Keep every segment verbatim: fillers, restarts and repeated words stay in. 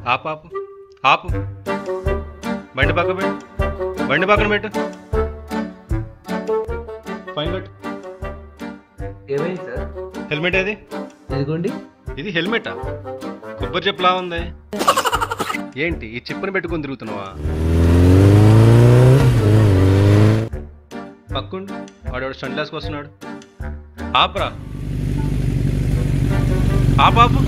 ఆపు ఆపు ఆపు బండి పక్క పెట్టు బండి పక్కన పెట్టు ఫైన్ కట్టు. ఏమైంది సార్? హెల్మెట్ ఏది? ఇదిగోండి. ఇది హెల్మెటా? కొబ్బరి చెప్పులా ఉంది. ఏంటి ఈ చిప్పని పెట్టుకొని తిరుగుతున్నావా? పక్కుండు వాడు స్టంట్ క్లాస్కి వస్తున్నాడు. ఆపరా ఆపాపు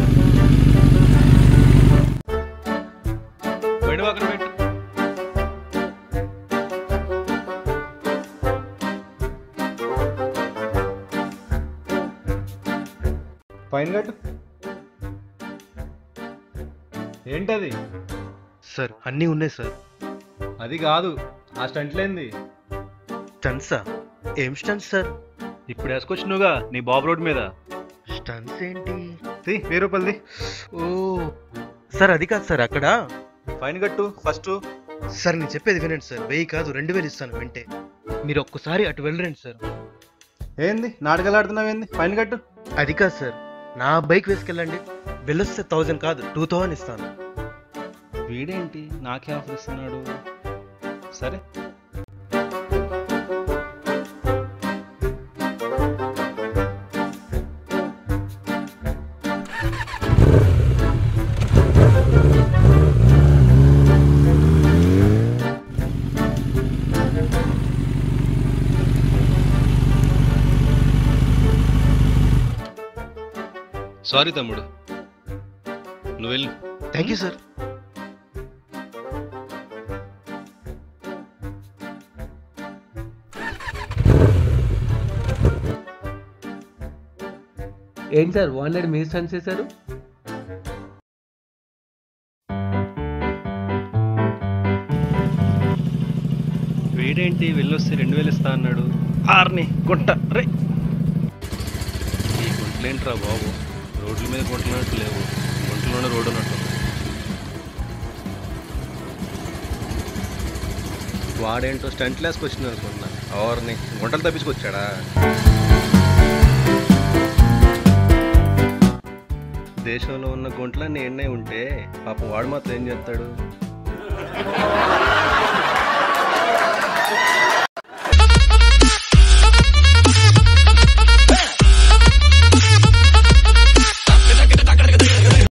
బండి పక్కన పెట్టు. ఫైన్ కట్టు. ఏంటది? సార్ అన్నీ ఉన్నాయి సార్. అది కాదు, ఆ స్టంట్లేంది? స్టంట్సా? ఏం స్టంట్స్ సార్? ఇప్పుడు వేసుకొచ్చినావుగా నీ బాబు రోడ్ మీద. స్టంట్స్ ఏంటి? వెయ్యి రూపాయలది. ఓ సార్ అది కాదు సార్. అక్కడ ఫైన్ కట్టు ఫస్ట్. సార్ నేను చెప్పేది వినండి సార్. వెయ్యి కాదు రెండు వేలు ఇస్తాను వింటే. మీరు ఒక్కసారి అటు వెళ్ళరండి సార్. ఏంది నాటకాలు ఆడుతున్నావేంది? ఫైన్ కట్టు. అది కాదు సార్, నా బైక్ వేసుకెళ్ళండి. వెళ్ళొస్తే థౌజండ్ కాదు టూ థౌజండ్ ఇస్తాను. వీడేంటి నాకే ఆఫర్ ఇస్తున్నాడు? సరే సారీ తమ్ముడు, నువ్వు వెళ్ళు. Thank you sir. ఏంటి సార్ వన్ నైట్ మీరు స్టంట్ చేశారు? వీడేంటి వెళ్ళొస్తే రెండు వేలు ఇస్తా అన్నాడు. ఆర్ని గుంట రే, ఈ గుంటలేంట్రా బాబు? రోడ్ల మీద గుంటలున్నట్టు లేవు, గుంటలోనే రోడ్డు ఉన్నట్టు. వాడేంటో స్టంట్ క్లాస్కి వచ్చింది అనుకుంటున్నా. ఎవరిని గుంటలు తప్పించుకొచ్చాడా? దేశంలో ఉన్న గుంటలన్నీ ఎన్నే ఉంటే పాపం వాడు మాత్రం ఏం చేస్తాడు?